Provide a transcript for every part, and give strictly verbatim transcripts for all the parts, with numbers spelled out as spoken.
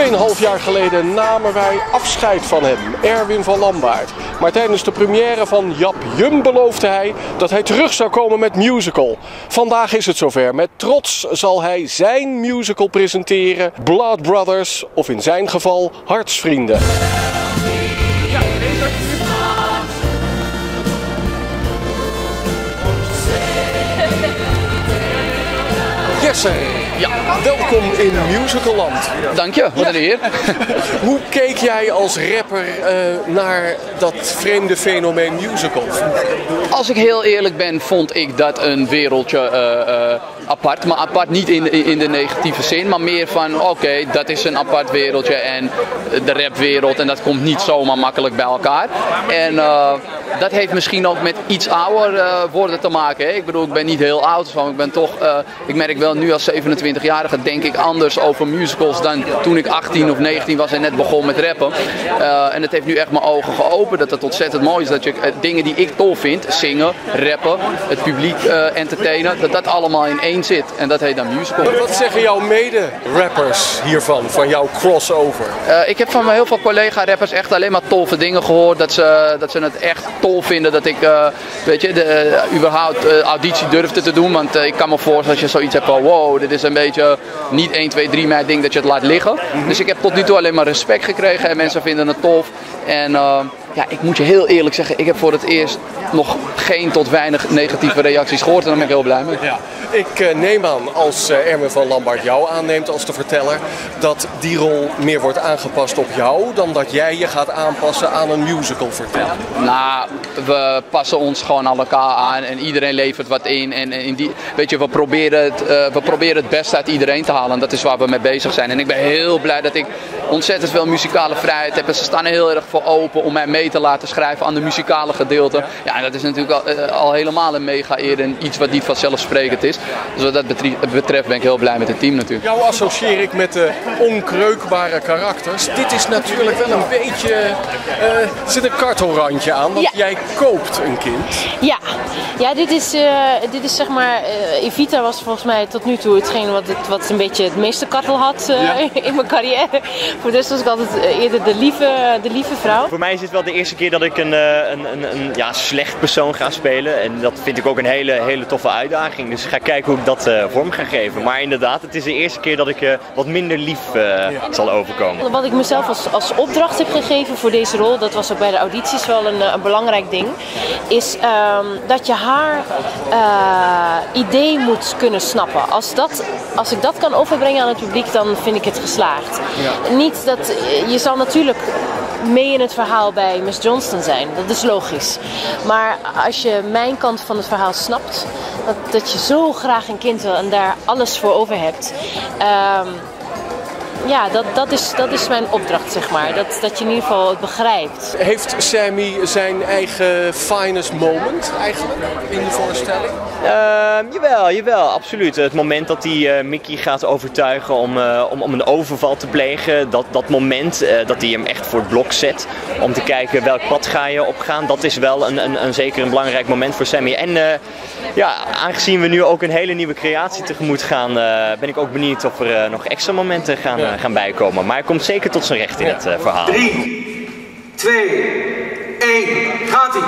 tweeënhalf jaar geleden namen wij afscheid van hem, Erwin van Lambaert. Maar tijdens de première van Jap Jum beloofde hij dat hij terug zou komen met musical. Vandaag is het zover. Met trots zal hij zijn musical presenteren, Blood Brothers, of in zijn geval Hartsvrienden. Jesse, ja, welkom in Musicalland. Dank je, wat een eer. Hoe keek jij als rapper uh, naar dat vreemde fenomeen musical? Als ik heel eerlijk ben, vond ik dat een wereldje uh, uh, apart. Maar apart niet in de, in de negatieve zin, maar meer van oké, okay, dat is een apart wereldje en de rapwereld en dat komt niet zomaar makkelijk bij elkaar. En uh, dat heeft misschien ook met iets ouder uh, worden te maken. Hè? Ik bedoel, ik ben niet heel oud, dus ik ben toch, uh, ik merk wel nu als zevenentwintigjarige denk ik anders over musicals dan toen ik achttien of negentien was en net begon met rappen. Uh, en het heeft nu echt mijn ogen geopend dat het ontzettend mooi is dat je uh, dingen die ik tof vind, zingen, rappen, het publiek uh, entertainen, dat dat allemaal in één zit. En dat heet dan musical. Wat zeggen jouw mede-rappers hiervan, van jouw crossover? Uh, ik heb van heel veel collega-rappers echt alleen maar toffe dingen gehoord. Dat ze, dat ze het echt tof vinden dat ik uh, weet je, de, uh, überhaupt uh, auditie durfde te doen. Want uh, ik kan me voorstellen als je zoiets hebt van wow, dit is een beetje niet één, twee, drie mijn ding dat je het laat liggen. Mm-hmm. Dus ik heb tot nu toe alleen maar respect gekregen en mensen vinden het tof. En uh, ja, ik moet je heel eerlijk zeggen, ik heb voor het eerst nog geen tot weinig negatieve reacties gehoord en daar ben ik heel blij mee. Ja. Ik uh, neem aan, als uh, Erwin van Lambaert jou aanneemt als de verteller, dat die rol meer wordt aangepast op jou dan dat jij je gaat aanpassen aan een musical vertellen. Nou, we passen ons gewoon aan elkaar aan en iedereen levert wat in. En, en in die, weet je, we proberen, het, uh, we proberen het beste uit iedereen te halen en dat is waar we mee bezig zijn. En ik ben heel blij dat ik ontzettend veel muzikale vrijheid heb en ze staan er heel erg voor open om mij mee te laten schrijven aan de muzikale gedeelte. Ja, en dat is natuurlijk al, uh, al helemaal een mega eer en iets wat niet vanzelfsprekend is. Dus wat dat betreft ben ik heel blij met het team natuurlijk. Jou associeer ik met de onkreukbare karakters. Dit is natuurlijk wel een beetje, uh, er zit een kartelrandje aan, want ja. Jij koopt een kind. Ja, ja dit, is, uh, dit is zeg maar, uh, Evita was volgens mij tot nu toe hetgeen wat, het, wat een beetje het meeste kartel had uh, ja. in mijn carrière. Voor de rest was ik altijd eerder de lieve, de lieve vrouw. Voor mij is dit wel de eerste keer dat ik een, een, een, een ja, slecht persoon ga spelen. En dat vind ik ook een hele, hele toffe uitdaging. Dus ik ga kijken hoe ik dat uh, vorm ga geven. Maar inderdaad, het is de eerste keer dat ik uh, wat minder lief uh, ja. zal overkomen. Wat ik mezelf als, als opdracht heb gegeven voor deze rol, dat was ook bij de audities wel een, een belangrijk ding, is um, dat je haar uh, idee moet kunnen snappen. Als, dat, als ik dat kan overbrengen aan het publiek, dan vind ik het geslaagd. Ja. Niet dat, je zal natuurlijk mee in het verhaal bij Miss Johnston zijn, dat is logisch. Maar als je mijn kant van het verhaal snapt, dat, dat je zo graag een kind wil en daar alles voor over hebt. Um, Ja, dat, dat, is, dat is mijn opdracht, zeg maar. Dat, dat je in ieder geval het begrijpt. Heeft Sammy zijn eigen finest moment eigenlijk in de voorstelling? Uh, jawel, jawel, absoluut. Het moment dat hij uh, Mickey gaat overtuigen om, uh, om, om een overval te plegen, dat, dat moment uh, dat hij hem echt voor het blok zet om te kijken welk pad ga je opgaan, dat is wel een, een, een zeker een belangrijk moment voor Sammy. En uh, ja, aangezien we nu ook een hele nieuwe creatie tegemoet gaan, uh, ben ik ook benieuwd of er uh, nog extra momenten gaan, uh, gaan bijkomen. Maar hij komt zeker tot zijn recht in het uh, verhaal. drie, twee, één, gaat-ie!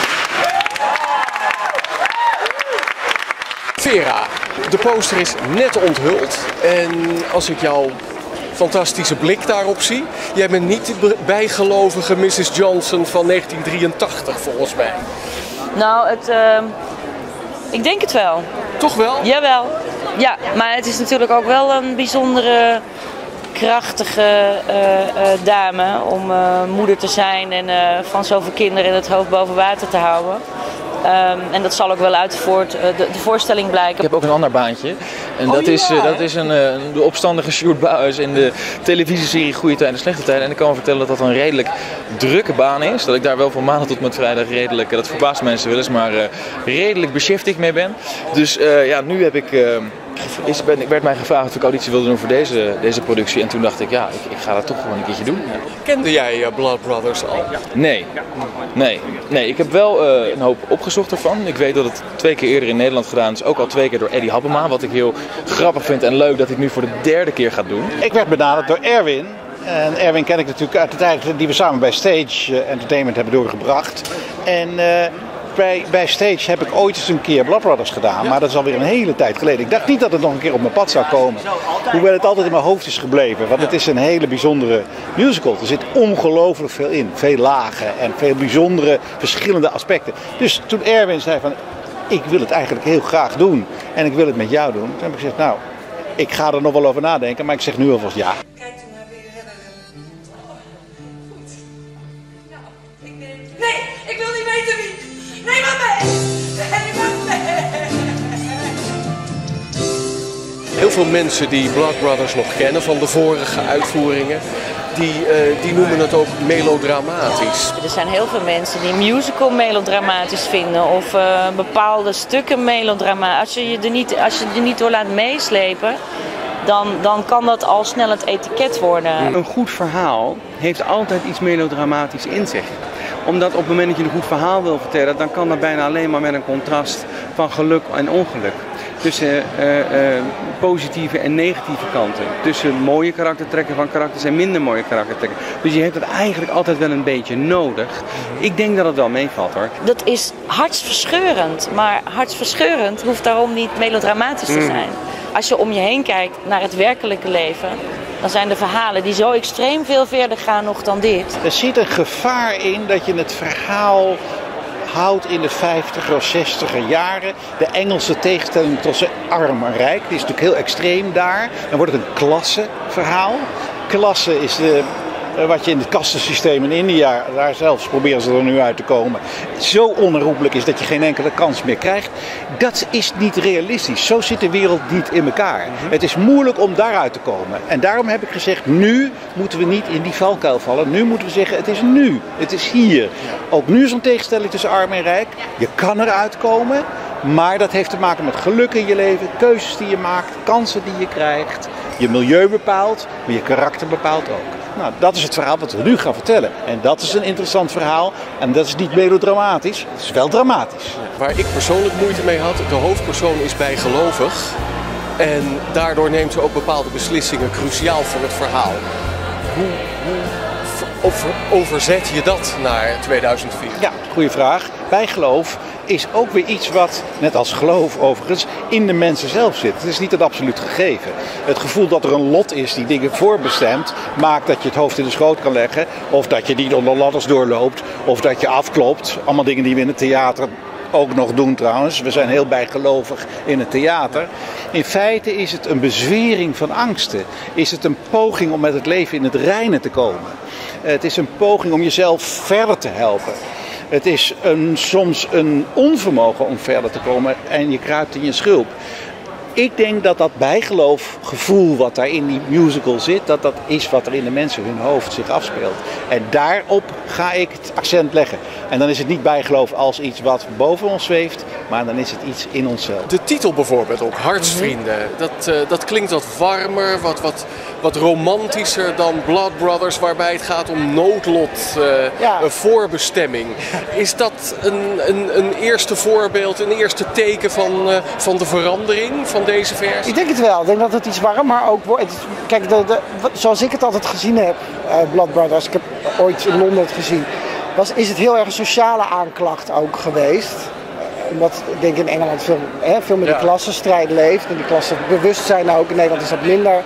Vera, de poster is net onthuld en als ik jouw fantastische blik daarop zie, jij bent niet de bijgelovige missus Johnson van negentien drieëntachtig volgens mij. Nou, het, uh, ik denk het wel. Toch wel? Jawel. Ja, maar het is natuurlijk ook wel een bijzondere, krachtige uh, uh, dame om uh, moeder te zijn en uh, van zoveel kinderen het hoofd boven water te houden. Um, en dat zal ook wel uit voort, uh, de, de voorstelling blijken. Ik heb ook een ander baantje. En dat, oh, ja. is, uh, dat is een, uh, de opstandige Sjoerd Buijs in de televisieserie Goede Tijden, Slechte Tijden. En ik kan me vertellen dat dat een redelijk drukke baan is. Dat ik daar wel van maandag tot met vrijdag redelijk, dat verbaast mensen wel eens, maar uh, redelijk beschäftigd mee ben. Dus uh, ja, nu heb ik... Uh, Is, ben, werd mij gevraagd of ik auditie wilde doen voor deze, deze productie en toen dacht ik, ja, ik, ik ga dat toch gewoon een keertje doen. Ja. Kende jij uh, Blood Brothers al? Nee. nee, nee. Ik heb wel uh, een hoop opgezocht ervan. Ik weet dat het twee keer eerder in Nederland gedaan is, ook al twee keer door Eddie Happema, wat ik heel grappig vind en leuk dat ik nu voor de derde keer ga doen. Ik werd benaderd door Erwin En Erwin ken ik natuurlijk uit de tijd die we samen bij Stage Entertainment hebben doorgebracht. En uh, bij, bij Stage heb ik ooit eens een keer Blood Brothers gedaan, maar dat is alweer een hele tijd geleden. Ik dacht niet dat het nog een keer op mijn pad zou komen. Hoewel het altijd in mijn hoofd is gebleven, want het is een hele bijzondere musical. Er zit ongelooflijk veel in, veel lagen en veel bijzondere verschillende aspecten. Dus toen Erwin zei van, ik wil het eigenlijk heel graag doen en ik wil het met jou doen, toen heb ik gezegd, nou, ik ga er nog wel over nadenken, maar ik zeg nu alvast ja. Kijkt u maar weer verder. Oh, goed. Nou, ik denk... Nee, ik wil niet weten wie. Neem maar mee. Neem maar mee. Heel veel mensen die Blood Brothers nog kennen van de vorige uitvoeringen, die, uh, die noemen het ook melodramatisch. Er zijn heel veel mensen die een musical melodramatisch vinden of uh, bepaalde stukken melodramatisch. Als je je er niet, als je er niet door laat meeslepen, dan, dan kan dat al snel het etiket worden. Een goed verhaal heeft altijd iets melodramatisch in zich. Omdat op het moment dat je een goed verhaal wil vertellen, dan kan dat bijna alleen maar met een contrast van geluk en ongeluk. Tussen uh, uh, positieve en negatieve kanten. Tussen mooie karaktertrekken van karakters en minder mooie karaktertrekken. Dus je hebt het eigenlijk altijd wel een beetje nodig. Ik denk dat het wel meevalt hoor. Dat is hartverscheurend, maar hartverscheurend hoeft daarom niet melodramatisch te zijn. Als je om je heen kijkt naar het werkelijke leven, dan zijn de verhalen die zo extreem veel verder gaan nog dan dit. Er zit een gevaar in dat je het verhaal houdt in de vijftiger of zestiger jaren. De Engelse tegenstelling tussen arm en rijk. Die is natuurlijk heel extreem daar. Dan wordt het een klassenverhaal. Klasse is de, wat je in het kastensysteem in India, daar zelfs proberen ze er nu uit te komen, zo onherroepelijk is dat je geen enkele kans meer krijgt. Dat is niet realistisch. Zo zit de wereld niet in elkaar. Het is moeilijk om daaruit te komen. En daarom heb ik gezegd, nu moeten we niet in die valkuil vallen. Nu moeten we zeggen, het is nu. Het is hier. Ook nu is een tegenstelling tussen arm en rijk. Je kan eruit komen, maar dat heeft te maken met geluk in je leven, keuzes die je maakt, kansen die je krijgt. Je milieu bepaalt, maar je karakter bepaalt ook. Nou, dat is het verhaal wat we nu gaan vertellen. En dat is een interessant verhaal. En dat is niet melodramatisch, het is wel dramatisch. Waar ik persoonlijk moeite mee had, de hoofdpersoon is bijgelovig. En daardoor neemt ze ook bepaalde beslissingen cruciaal voor het verhaal. Hoe, hoe over, overzet je dat naar tweeduizend vier? Ja, goede vraag. Bijgeloof is ook weer iets wat, net als geloof overigens, in de mensen zelf zit. Het is niet een absoluut gegeven. Het gevoel dat er een lot is die dingen voorbestemt, maakt dat je het hoofd in de schoot kan leggen, of dat je niet onder ladders doorloopt, of dat je afklopt. Allemaal dingen die we in het theater ook nog doen trouwens. We zijn heel bijgelovig in het theater. In feite is het een bezwering van angsten. Is het een poging om met het leven in het reine te komen. Het is een poging om jezelf verder te helpen. Het is een, soms een onvermogen om verder te komen en je kruipt in je schulp. Ik denk dat dat bijgeloofgevoel wat daar in die musical zit, dat dat is wat er in de mensen hun hoofd zich afspeelt. En daarop ga ik het accent leggen. En dan is het niet bijgeloof als iets wat boven ons zweeft, maar dan is het iets in onszelf. De titel bijvoorbeeld ook, Hartsvrienden, dat, uh, dat klinkt wat warmer, wat, wat, wat romantischer dan Blood Brothers, waarbij het gaat om noodlot, uh, ja. een voorbestemming. Is dat een, een, een eerste voorbeeld, een eerste teken van, uh, van de verandering van deze versie? Ik denk het wel. Ik denk dat het iets warmer ook wordt. Kijk, de, de, zoals ik het altijd gezien heb, uh, Blood Brothers, ik heb ooit in Londen het gezien, was, is het heel erg een sociale aanklacht ook geweest. Omdat ik denk in Engeland veel, hè, veel meer ja. de klassenstrijd leeft. En die klassenbewustzijn ook. In Nederland is dat minder.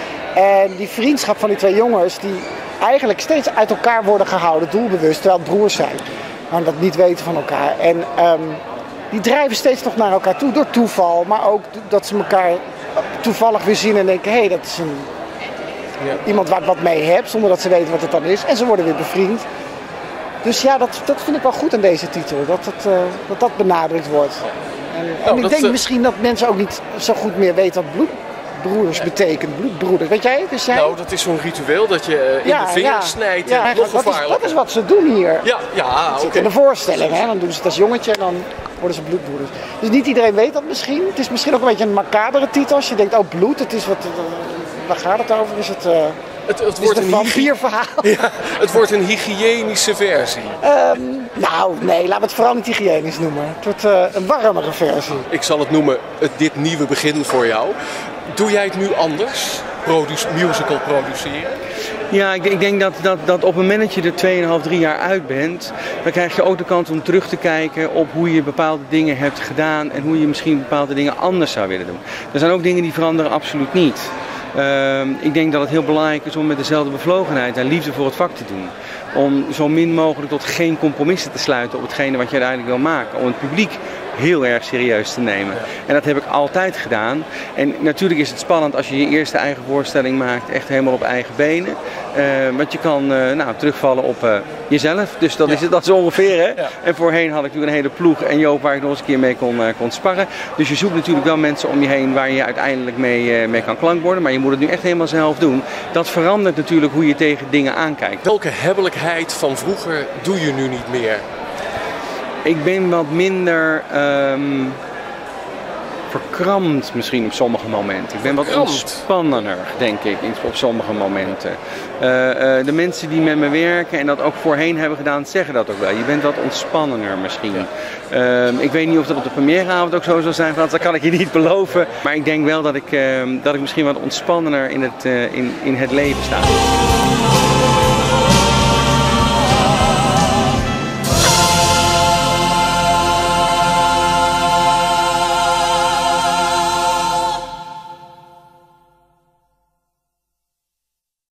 En die vriendschap van die twee jongens, die eigenlijk steeds uit elkaar worden gehouden, doelbewust, terwijl het broers zijn. Maar dat niet weten van elkaar. En um, die drijven steeds nog naar elkaar toe, door toeval. Maar ook dat ze elkaar toevallig weer zien en denken, hé, hey, dat is een, ja. iemand waar ik wat mee heb, zonder dat ze weten wat het dan is. En ze worden weer bevriend. Dus ja, dat, dat vind ik wel goed aan deze titel, dat het, uh, dat, dat benadrukt wordt. En, en nou, ik dat, denk uh... misschien dat mensen ook niet zo goed meer weten wat bloedbroers betekent, bloedbroeders. Weet jij? Dus jij? Nou, dat is zo'n ritueel dat je uh, in ja, de vinger ja, snijdt, ja, nog gevaarlijker. Dat is, dat is wat ze doen hier. Ja, ja, oké. Okay. In de voorstelling, hè? Dan doen ze het als jongetje en dan worden ze bloedbroeders. Dus niet iedereen weet dat misschien. Het is misschien ook een beetje een macabere titel. Als je denkt, oh bloed, het is wat, uh, waar gaat het over? Is het... Uh, Het, het, wordt een vampierverhaal. Ja, het wordt een hygiënische versie. Um, nou, nee, laten we het vooral niet hygiënisch noemen. Het wordt uh, een warmere versie. Ik zal het noemen het, dit nieuwe begin voor jou. Doe jij het nu anders? produce, musical produceren? Ja, ik, ik denk dat, dat, dat op het moment dat je er tweeënhalf, drie jaar uit bent, dan krijg je ook de kans om terug te kijken op hoe je bepaalde dingen hebt gedaan en hoe je misschien bepaalde dingen anders zou willen doen. Er zijn ook dingen die veranderen absoluut niet. Uh, ik denk dat het heel belangrijk is om met dezelfde bevlogenheid en liefde voor het vak te doen. Om zo min mogelijk tot geen compromissen te sluiten op hetgene wat je uiteindelijk wil maken. Om het publiek heel erg serieus te nemen. En dat heb ik altijd gedaan. En natuurlijk is het spannend als je je eerste eigen voorstelling maakt, echt helemaal op eigen benen. Uh, want je kan uh, nou, terugvallen op uh, jezelf. Dus dat, ja. is het, dat is ongeveer. Hè? Ja. En voorheen had ik natuurlijk een hele ploeg en Joop waar ik nog eens een keer mee kon, uh, kon sparren. Dus je zoekt natuurlijk wel mensen om je heen waar je uiteindelijk mee, uh, mee kan klankborden. Maar je moet het nu echt helemaal zelf doen. Dat verandert natuurlijk hoe je tegen dingen aankijkt. Welke hebbelijkheid van vroeger doe je nu niet meer? Ik ben wat minder um, verkrampt misschien op sommige momenten. Ik ben wat ontspannender, denk ik, op sommige momenten. Uh, uh, de mensen die met me werken en dat ook voorheen hebben gedaan, zeggen dat ook wel. Je bent wat ontspannender misschien. Ja. Uh, ik weet niet of dat op de premièreavond ook zo zal zijn, Frans, dat kan ik je niet beloven. Maar ik denk wel dat ik, uh, dat ik misschien wat ontspannender in het, uh, in, in het leven sta.